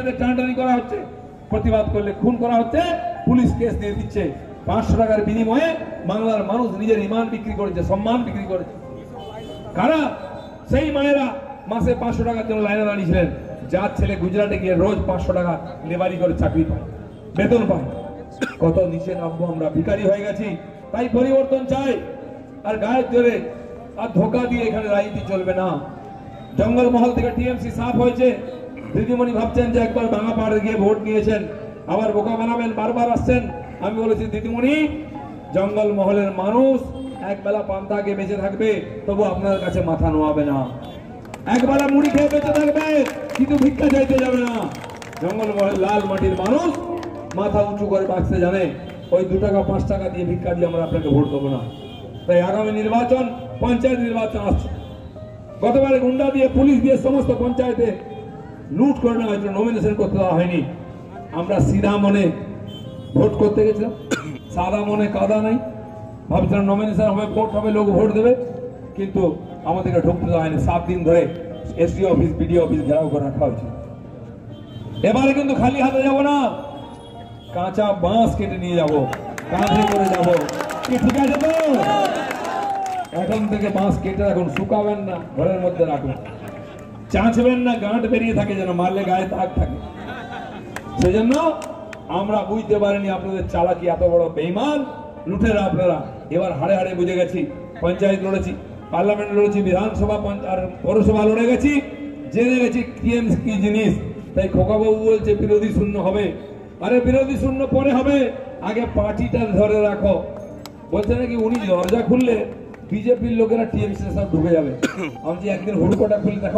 ছেলেদের টানাটানি করা হচ্ছে, প্রতিবাদ করলে খুন করা হচ্ছে, পুলিশ কেস দিয়ে দিচ্ছে। 500 টাকার বিনিময়ে বাংলার মানুষ নিজের ইমান বিক্রি করেছে, সম্মান বিক্রি করেছে। কারা? সেই মায়েরা মাসে 500 টাকার জন্য লাইনে দাঁড়িয়েছিলেন, যার ছেলে গুজরাটে গিয়ে রোজ 500 টাকা লেবারি করে চাকরি পায়, বেতন পায়। কত নিচে নামবো আমরা, ভিখারি হয়ে গেছি। তাই পরিবর্তন চাই। আর গায়ের জোরে আর ধোকা দিয়ে এখানে রাজনীতি চলবে না। জঙ্গলমহল থেকে টিএমসি সাফ হয়েছে। দিদিমণি ভাবছেন যে একবার ভাঙা পাহাড়ে গিয়ে ভোট নিয়েছেন, আবার বোকা বানাবেন, বারবার আসছেন। আমি বলেছি দিদিমণি, জঙ্গলমহলের মানুষ একবেলা পান্তা খেয়ে বেঁচে থাকবে, তবু আপনার কাছে মাথা নোয়াবে না। একবেলা মুড়ি খেয়ে বেঁচে থাকবে, কিন্তু ভিক্ষা চাইতে যাবে না। জঙ্গলমহলের লাল মাটির মানুষ মাথা উঁচু করে বাঁচতে জানে। ওই 2 টাকা 5 টাকা দিয়ে ভিক্ষা দিয়ে আমরা আপনাকে ভোট দেবো না। তাই আগামী নির্বাচন, পঞ্চায়েত নির্বাচন আসছে। গতবারে গুন্ডা দিয়ে, পুলিশ দিয়ে সমস্ত পঞ্চায়েতে লুট করে নেওয়া হয়েছিল, নমিনেশন করতে দেওয়া হয়নি। আমরা সিধা মনে ভোট করতে গেছিলাম, সাদা মনে কাদা নাই। ভাবছিলাম নমিনেশন হবে, ভোট হবে, লোক ভোট দেবে, কিন্তু আমাদেরকে ঢুকতে দেওয়া হয়নি। 7 দিন ধরে এসডি অফিস, বিডিও অফিস ঘেরাও করে রাখা হয়েছে। এবারে কিন্তু খালি হাতে যাব না, কাঁচা বাঁশ কেটে নিয়ে যাব, কাঁধে করে যাব। কি ঠিক আছে তো? এখন থেকে বাঁশ কেটে রাখুন, শুকাবেন না, ঘরের মধ্যে রাখুন। চাঁচবেন না, গাঁট বেরিয়ে থাকে, যেন মারলে গায়ে দাগ থাকে। সেজন্য আমরা বুঝতে পারিনি আপনাদের চালাকি এত বড় বেঈমান লুটেরা আপনারা। এবার হাড়ে হাড়ে বুঝে গেছি। পঞ্চায়েত লড়েছি, পার্লামেন্ট লড়েছি, বিধানসভা আর পৌরসভা লড়ে গেছি, জেনে গেছি টিএমসি কি জিনিস। তাই খোকাবাবু বলছে বিরোধী শূন্য হবে। আরে বিরোধী শূন্য পরে হবে, আগে পার্টিটা ধরে রাখো। বলছে নাকি উনি দরজা খুললে বিজেপির লোকেরা টিএমসি সব ঢুকে যাবে। আমি যে একদিন হুড়কোটা খুলে দেখো,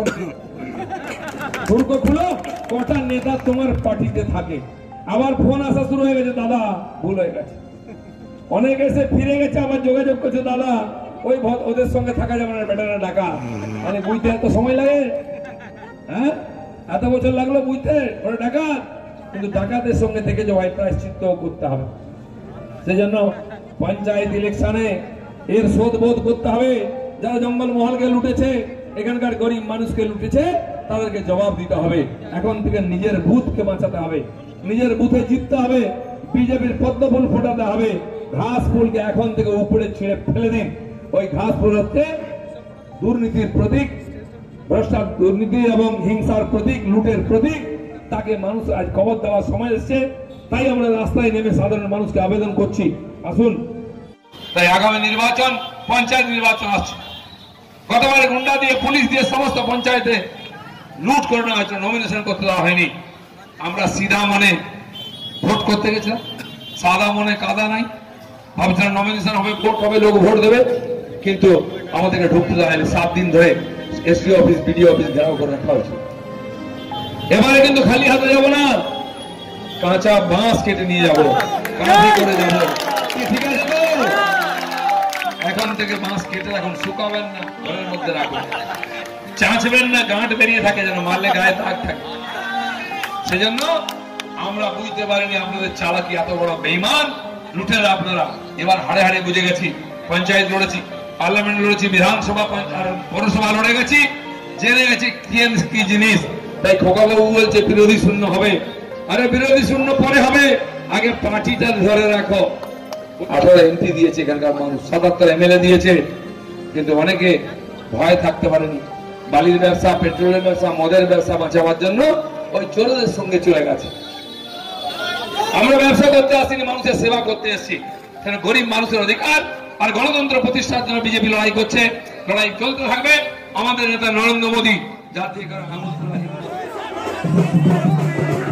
হুড়কো খুলো, কটা নেতা তোমার পার্টিতে থাকে। আবার ফোন আসা শুরু হয়ে গেছে, দাদা ভুল হয়ে গেছে। অনেকে এসে ফিরে গেছে, আবার যোগাযোগ করছে, দাদা ওই ওদের সঙ্গে থাকা যাবে না, বেটারা ডাকা। মানে বুঝতে এত সময় লাগে? হ্যাঁ, এত বছর লাগলো বুঝতে ওরা ডাকাত। কিন্তু ডাকাতের সঙ্গে থেকে যাওয়ায় প্রায়শ্চিত্ত করতে হবে। সেজন্য পঞ্চায়েত ইলেকশনে এর শোধ বোধ করতে হবে। যারা জঙ্গলমহলকে লুটেছে, এখানকার গরিব মানুষকে লুটেছে, তাদেরকে জবাব দিতে হবে। এখন থেকে নিজের বুথকে বাঁচাতে হবে, নিজের বুথে জিততে হবে। বিজেপির পদ্ম ফুল ফোটাতে হবে। ঘাস ফুলকে এখন থেকে উপরে ছেড়ে ফেলে দিন। ওই ঘাস ফুল হচ্ছে দুর্নীতির প্রতীক, ভ্রষ্টাচার, দুর্নীতি এবং হিংসার প্রতীক, লুটের প্রতীক। তাকে মানুষ আজ কবর দেওয়ার সময় এসছে। তাই আমরা রাস্তায় নেমে সাধারণ মানুষকে আবেদন করছি, আসুন। তাই আগামী নির্বাচন, পঞ্চায়েত নির্বাচন আসছে। গতবারে গুন্ডা দিয়ে, পুলিশ দিয়ে সমস্ত পঞ্চায়েতে লুট করে নেওয়া হয়েছিল, নমিনেশন করতে দেওয়া হয়নি। আমরা সিধা মনে ভোট করতে গেছিলাম, সাদা মনে কাদা নাই। ভাবছিলাম নমিনেশন হবে, ভোট হবে, লোক ভোট দেবে, কিন্তু আমাদেরকে ঢুকতে দেওয়া হয়নি। 7 দিন ধরে এসডি অফিস, বিডিও অফিস ঘেরাও করে রাখা হয়েছে। এবারে কিন্তু খালি হাতে যাব না, কাঁচা বাঁশ কেটে নিয়ে যাব, কাঁধে করে যাব। কি ঠিক আছে তো? এখন থেকে বাঁশ কেটে রাখুন, শুকাবেন না, ঘরের মধ্যে রাখুন। চাঁচবেন না, গাঁট বেরিয়ে থাকে, যেন মারলে গায়ে দাগ থাকে। সেজন্য আমরা বুঝতে পারিনি আপনাদের চালাকি এত বড় বেঈমান লুটেরা আপনারা। এবার হাড়ে হাড়ে বুঝে গেছি। পঞ্চায়েত লড়েছি, পার্লামেন্ট লড়েছি, বিধানসভা আর পৌরসভা লড়ে গেছি, জেনে গেছি টিএমসি কি জিনিস। তাই খোকাবাবু বলছে বিরোধী শূন্য হবে। আরে বিরোধী শূন্য পরে হবে, আগে পার্টিটা ধরে রাখো। 18 এমপি দিয়েছে এখানকার মানুষ, 77 এমএলএ দিয়েছে, কিন্তু অনেকে ভয় থাকতে পারেনি। বালির ব্যবসা, পেট্রোলের ব্যবসা, মদের ব্যবসা বাঁচাবার জন্য ওই চোরদের সঙ্গে চলে গেছে। আমরা ব্যবসা করতে আসিনি, মানুষের সেবা করতে এসেছি। গরিব মানুষের অধিকার আর গণতন্ত্র প্রতিষ্ঠার জন্য বিজেপি লড়াই করছে, লড়াই চলতে থাকবে। আমাদের নেতা নরেন্দ্র মোদী জাতীয়